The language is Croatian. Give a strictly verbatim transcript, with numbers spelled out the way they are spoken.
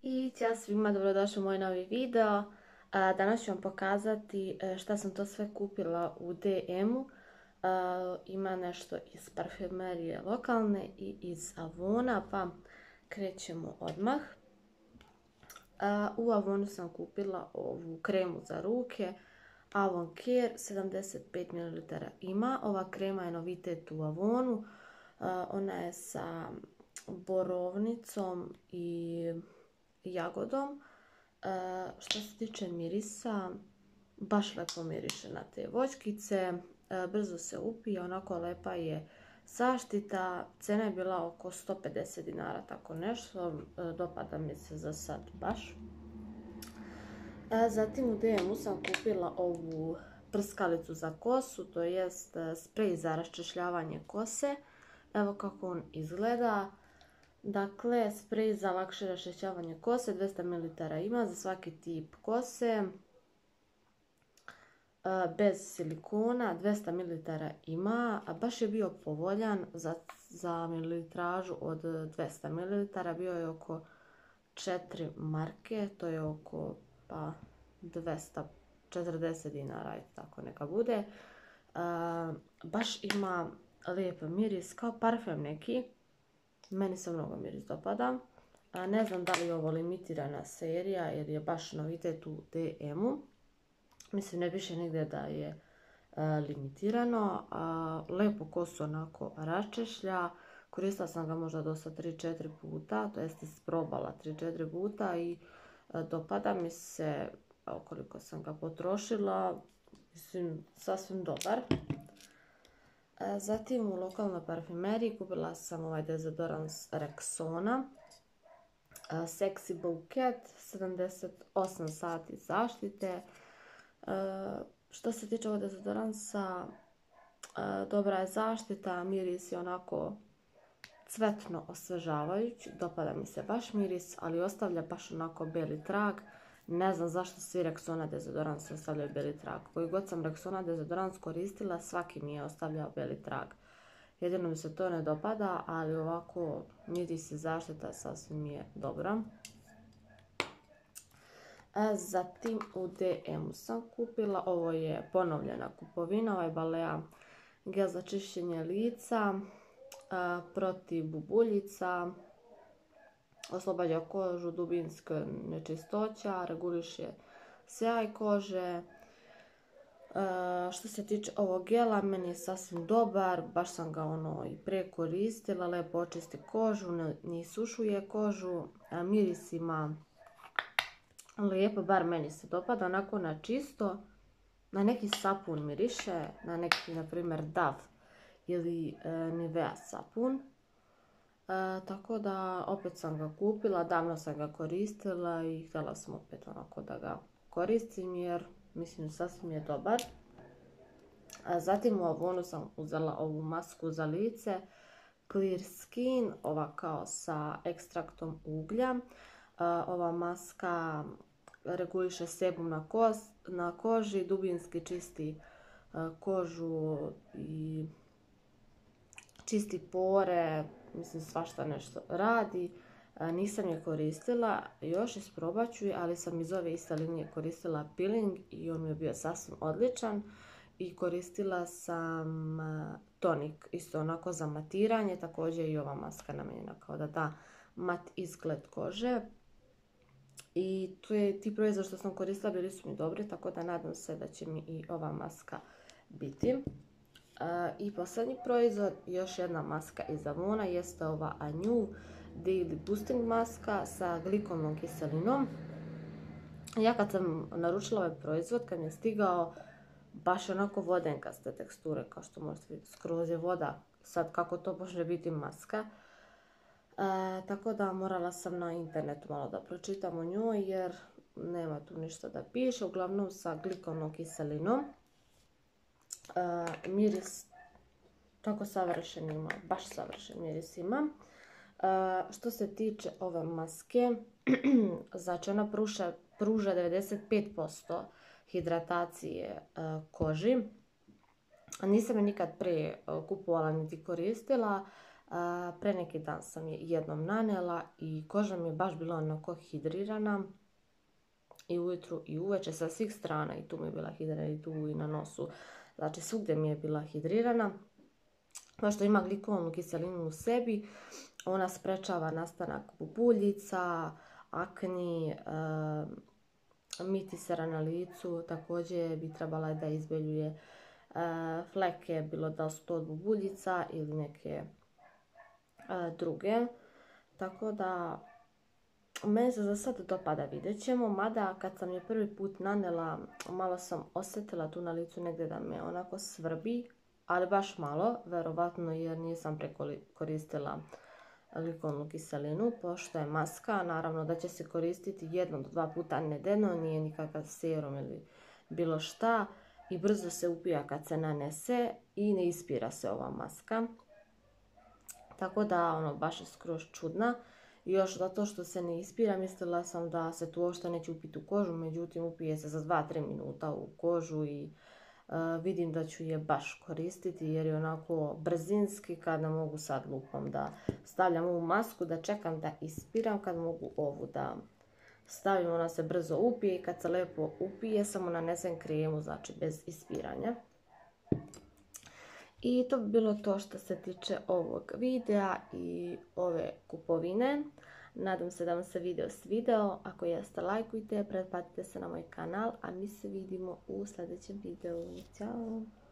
I ćao svima, dobrodošli u moj novi video. Danas ću vam pokazati šta sam to sve kupila u D M-u. Ima nešto iz parfumerije lokalne i iz Avona, pa krećemo odmah. U Avonu sam kupila ovu kremu za ruke, Avon Care, sedamdeset pet mililitara ima. Ova krema je novitet u Avonu. Ona je sa borovnicom i jagodom. E, što se tiče mirisa, baš lepo miriše na te voćkice, e, brzo se upije, onako lepa je zaštita. Cena je bila oko sto pedeset dinara, tako nešto, e, dopada mi se za sad baš. E, zatim u D M-u sam kupila ovu prskalicu za kosu, to jest sprej za raščešljavanje kose. Evo kako on izgleda. Dakle, sprej za lakše raščišćavanje kose, dvesta mililitara ima za svaki tip kose, bez silikona, dvesta mililitara ima, a baš je bio povoljan za, za mililitražu od dvesta mililitara, bio je oko četiri marke, to je oko pa, dvesta četrdeset dinara, tako neka bude. Baš ima lijep miris, kao parfem neki. Meni se mnogo miris dopada. Ne znam da li je ovo limitirana serija jer je baš novitet u D M-u. Mislim, ne piše nigdje da je limitirano. Lepo kosu onako raščešlja. Koristila sam ga možda dosta tri četiri puta, to jest isprobala tri četiri puta i dopada mi se, koliko sam ga potrošila, mislim, sasvim dobar. Zatim u lokalnoj parfumeriji kupila sam ovaj dezodorans Rexona Sexy Bouquet, sedamdeset osam sati zaštite. Što se tiče ovog dezodoransa, dobra je zaštita, miris je onako cvetno osvežavajući, dopada mi se baš miris, ali ostavlja baš onako beli trag. Ne znam zašto svi Rexona dezodorans ostavljaju beli trag. Koji god sam Rexona dezodorans koristila, svaki mi je ostavljao beli trag. Jedino mi se to ne dopada, ali ovako miris i zaštita sasvim mi je dobra. Zatim u D M-u sam kupila, ovo je ponovljena kupovina, ovaj Balea gel za čišćenje lica, protiv bubuljica, oslobađa kožu, dubinske nečistoća, reguliše sjaj kože. E, što se tiče ovog gela, meni je sasvim dobar, baš sam ga ono i pre koristila, lepo očisti kožu, ne, ne isušuje kožu, a miris ima lijepo, bar meni se dopada, onako na čisto, na neki sapun miriše, na neki, na primjer, Dove ili e, Nivea sapun. E, tako da opet sam ga kupila, davno sam ga koristila i htjela sam opet onako da ga koristim jer mislim sasvim je dobar. A zatim u Avonu sam uzela ovu masku za lice Clear Skin, ova kao sa ekstraktom uglja. E, ova maska reguliše sebum na, koz, na koži, dubinski čisti e, kožu i čisti pore, mislim svašta nešto radi. Nisam je koristila, još isprobat ću je, ali sam iz ove iste linije koristila peeling i on mi je bio sasvim odličan. I koristila sam tonik, isto onako za matiranje, također i ova maska namijenjena kao da da mat izgled kože. I tu je, ti proizvodi što sam koristila bili su mi dobri, tako da nadam se da će mi i ova maska biti. Uh, I posljednji proizvod, još jedna maska iz Avona, jeste ova Anew Daily Boosting maska sa glikomnom kiselinom. Ja kad sam naručila ovaj proizvod, kad mi je stigao, baš onako vodenkaste teksture, kao što možete vidjeti, skroz je voda, sad kako to može biti maska. Uh, tako da morala sam na internetu malo da pročitam o njoj, jer nema tu ništa da piše, uglavnom sa glikomnom kiselinom. Uh, miris tako savršen ima, baš savršen miris ima. Uh, što se tiče ove maske, znači ona pruža, pruža devedeset pet posto hidratacije uh, koži. Nisam je nikad pre uh, kupovala niti koristila. Uh, Pre neki dan sam je jednom nanela i koža mi je baš bila onako hidrirana. I ujutru i uveče sa svih strana, i tu mi je bila hidrirana, i tu i na nosu. Znači svugdje mi je bila hidrirana. Pošto ima glikovnu kiselinu u sebi, ona sprečava nastanak bubuljica, akni, e, mitisera na licu. Također bi trebala da izbeljuje e, fleke, bilo da su to od bubuljica ili neke e, druge. Tako da meni se za sad dopada, vidjet ćemo, mada kad sam je prvi put nanela, malo sam osjetila tu na licu negdje da me onako svrbi, ali baš malo, verovatno jer nisam prekoristila glikovnu kiselinu, pošto je maska, naravno da će se koristiti jedno do dva puta nedeljno, nije nikakav serum ili bilo šta i brzo se upija kad se nanese i ne ispira se ova maska. Tako da, ono, baš je skroz čudna. I još zato što se ne ispira, mislila sam da se tu uopšte neće upiti u kožu, međutim upije se za dva do tri minuta u kožu i uh, vidim da ću je baš koristiti jer je onako brzinski, kad ne mogu sad lupom da stavljam ovu masku, da čekam da ispiram, kad mogu ovu da stavim, ona se brzo upije i kad se lepo upije samo nanesem kremu, znači bez ispiranja. I to bi bilo to što se tiče ovog videa i ove kupovine. Nadam se da vam se video svideo. Ako jeste, lajkujte, pretplatite se na moj kanal, a mi se vidimo u sljedećem videu. Ćao!